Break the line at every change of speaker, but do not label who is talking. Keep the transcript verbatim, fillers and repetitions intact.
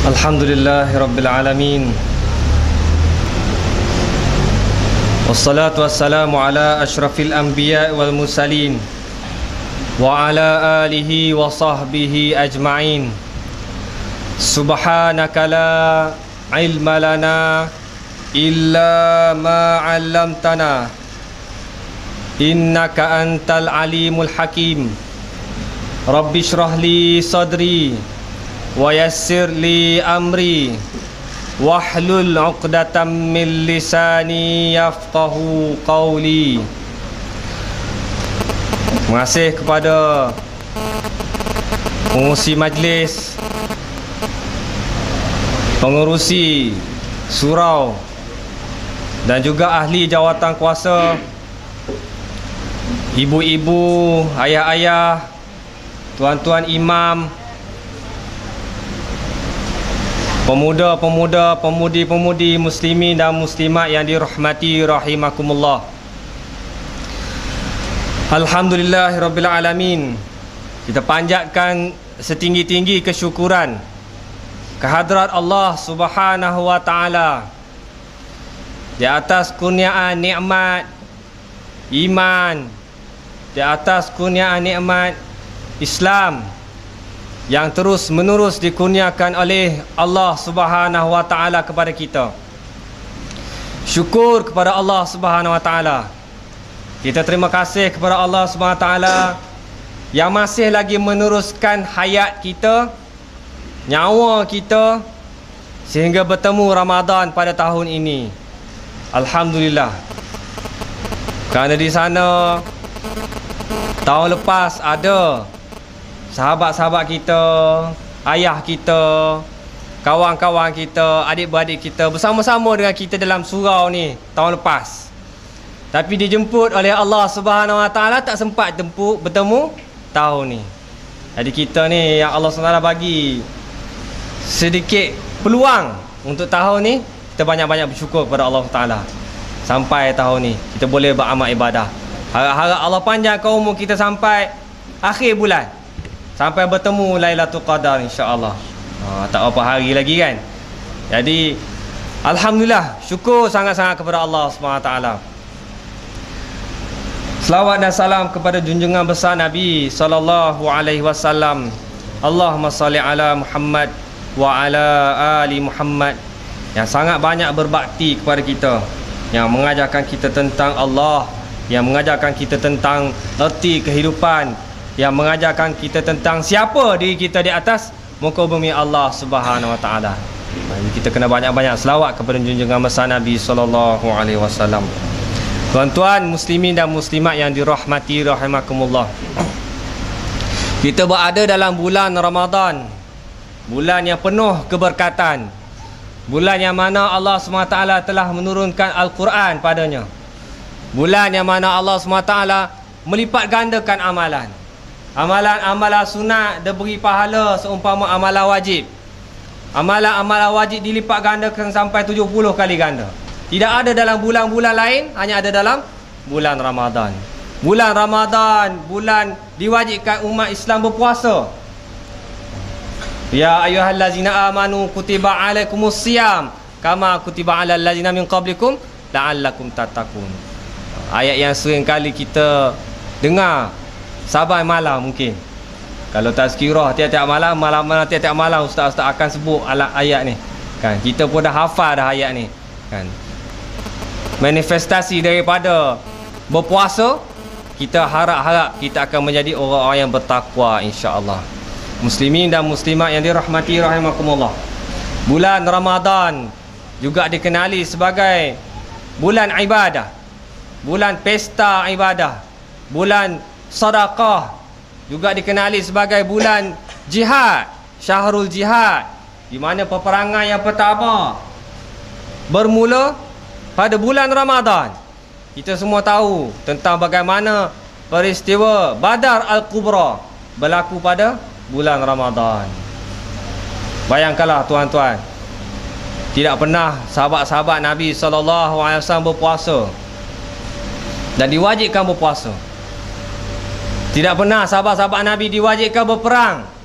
Alhamdulillahirabbil alamin. Wassalatu wassalamu ala asyrafil anbiya wal mursalin wa ala alihi wa sahbihi ajma'in. Subhanaka la ilma lana illa ma 'allamtana innaka antal alimul hakim. Rabbi shrah li sadri wa yassir li amri wahlul 'uqdatam min lisani yafqahu qawli. Terima kasih kepada pengurusi majlis, pengurusi surau dan juga ahli jawatan kuasa, ibu-ibu, ayah-ayah, tuan-tuan imam, pemuda-pemuda, pemudi-pemudi muslimin dan muslimat yang dirahmati rahimakumullah. Alhamdulillahirabbil alamin. Kita panjatkan setinggi-tinggi kesyukuran kehadrat Allah Subhanahu wa taala di atas kurniaan nikmat iman, di atas kurniaan nikmat Islam yang terus menerus dikurniakan oleh Allah Subhanahu wa taala kepada kita. Syukur kepada Allah Subhanahu wa taala. Kita terima kasih kepada Allah Subhanahu wa taala yang masih lagi meneruskan hayat kita, nyawa kita sehingga bertemu Ramadan pada tahun ini. Alhamdulillah. Kerana di sana tahun lepas ada sahabat-sahabat kita, ayah kita, kawan-kawan kita, adik-beradik kita bersama-sama dengan kita dalam surau ni tahun lepas. Tapi dijemput oleh Allah Subhanahu wa taala tak sempat tempuk bertemu tahun ni. Jadi kita ni yang Allah Subhanahu wa taala bagi sedikit peluang untuk tahun ni, kita banyak-banyak bersyukur kepada Allah taala. Sampai tahun ni kita boleh beramal ibadah. Harap-harap Allah panjangkan umur kita sampai akhir bulan, sampai bertemu Lailatul Qadar insya-Allah. Ha, tak apa hari lagi kan. Jadi alhamdulillah, syukur sangat-sangat kepada Allah Subhanahu wa taala. Selawat dan salam kepada junjungan besar Nabi sallallahu alaihi wasallam. Allahumma salli ala Muhammad wa ala ali Muhammad, yang sangat banyak berbakti kepada kita, yang mengajarkan kita tentang Allah, yang mengajarkan kita tentang erti kehidupan, yang mengajarkan kita tentang siapa diri kita di atas muka bumi Allah Subhanahu wa taala. Kita kena banyak-banyak selawat kepada junjungan besar Nabi sallallahu alaihi wasallam. Tuan-tuan muslimin dan muslimat yang dirahmati rahimakumullah. Kita berada dalam bulan Ramadan, bulan yang penuh keberkatan, bulan yang mana Allah subhanahu wa taala telah menurunkan Al-Quran padanya, bulan yang mana Allah subhanahu wa taala melipat gandakan amalan. Amalan-amalan sunat diberi pahala seumpama amalan wajib. Amalan-amalan wajib dilipat gandakan sampai tujuh puluh kali ganda. Tidak ada dalam bulan-bulan lain, hanya ada dalam bulan Ramadan. Bulan Ramadan, bulan diwajibkan umat Islam berpuasa. Ya ayyuhallazina amanu kutiba alaikumus siyam kama kutiba alal ladzina min qablikum la'allakum tattaqun. Ayat yang sering kali kita dengar saban malam mungkin. Kalau tazkirah tiap-tiap malam, malam-malam tiap-tiap malam ustaz-ustaz akan sebut ayat ni. Kan kita pun dah hafal dah ayat ni. Kan manifestasi daripada berpuasa, kita harap-harap kita akan menjadi orang-orang yang bertakwa insya-Allah. Muslimin dan muslimat yang dirahmati rahimakumullah. Bulan Ramadan juga dikenali sebagai bulan ibadah, bulan pesta ibadah, bulan sedekah, juga dikenali sebagai bulan jihad, syahrul jihad, di mana peperangan yang pertama bermula pada bulan Ramadan. Kita semua tahu tentang bagaimana peristiwa Badar Al-Kubra berlaku pada bulan Ramadan. Bayangkanlah tuan-tuan, tidak pernah sahabat-sahabat Nabi sallallahu alaihi wasallam berpuasa dan diwajibkan berpuasa. Tidak pernah sahabat-sahabat Nabi diwajibkan berperang